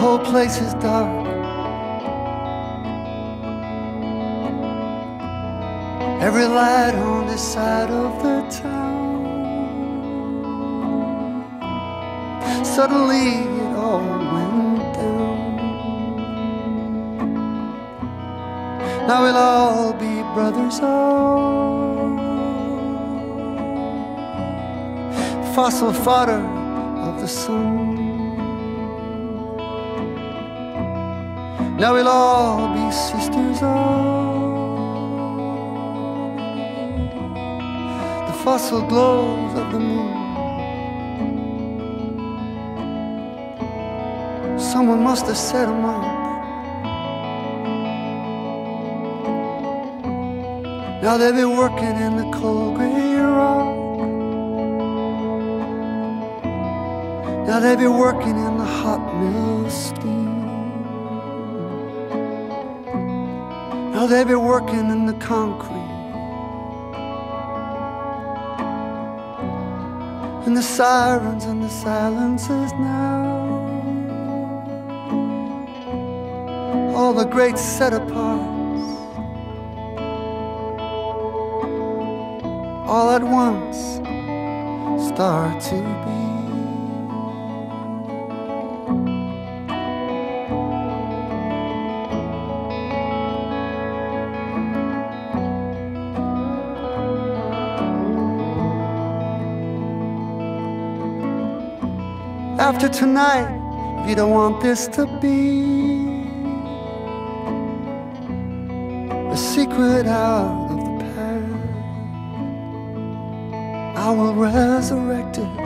whole place is dark. Every light on this side of the town. Suddenly it all went down. Now we'll all be brothers all. Fossil fodder of the sun. Now we'll all be sisters all. The fossil glows of the moon. Someone must have set them up. Now they'll be working in the cold gray rock. Now they'll be working in the hot mill steam. Now they'll be working in the concrete. And the sirens and the silences now. All the great set aparts, all at once start to be. After tonight, if you don't want this to be a secret out of the past, I will resurrect it.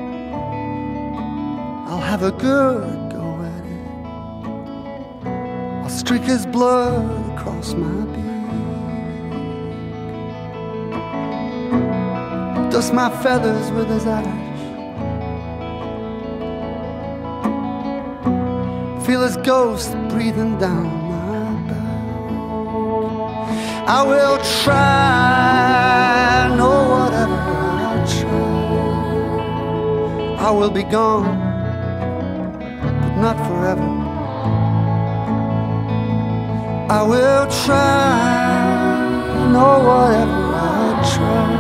I'll have a good go at it. I'll streak his blood across my beak, dust my feathers with his ash, feel his ghost breathing down my back. I will try, no whatever I'll try. I will be gone, but not forever. I will try, no whatever I'll try.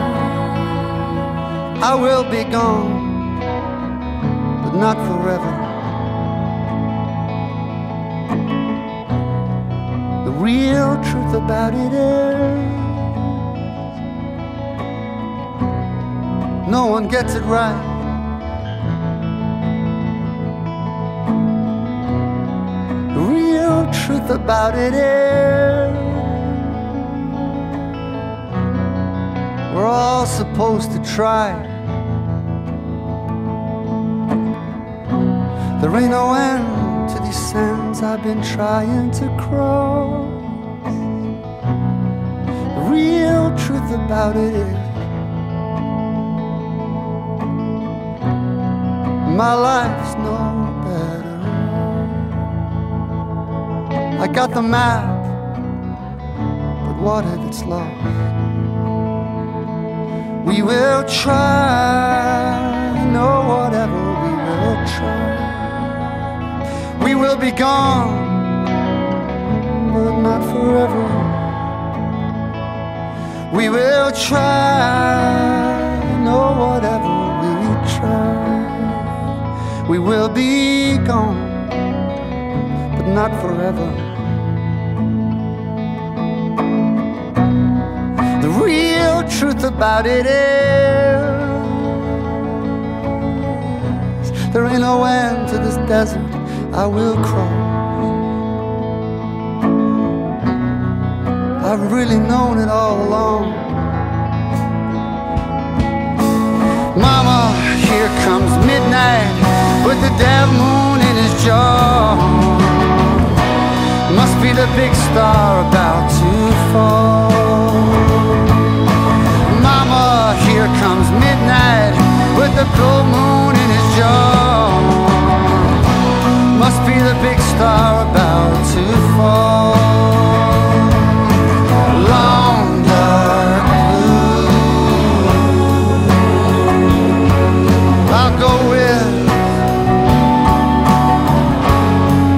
I will be gone, but not forever. The real truth about it is, no one gets it right. The real truth about it is, we're all supposed to try. There ain't no end to these sands I've been trying to cross. The real truth about it is, my life's no better. I got the map, but what if it's lost? We will try, no whatever we will try. We will be gone, but not forever. We will try, no whatever we try. We will be gone, but not forever. The real truth about it is, there ain't no end to this desert I will cross. I've really known it all along. Mama, here comes midnight with the damn moon in his jaw. Must be the big star about to fall. Mama, here comes midnight with the full moon in his jaw. Must be the big star about to fall. Long dark blue, I'll go with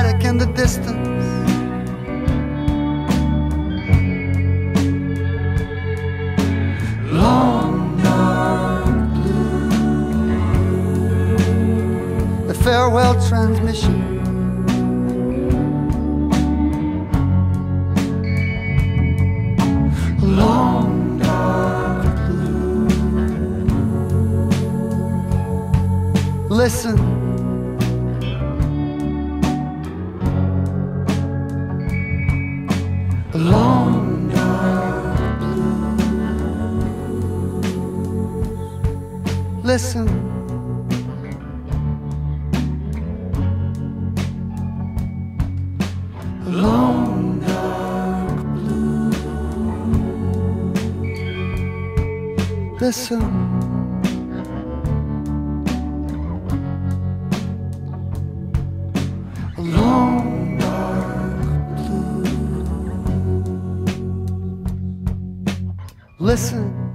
static in the distance. Long dark blue. The farewell transmission. Long dark blue. Listen. Long dark blue. Listen. Long dark blue. Listen. Long dark blue. Listen.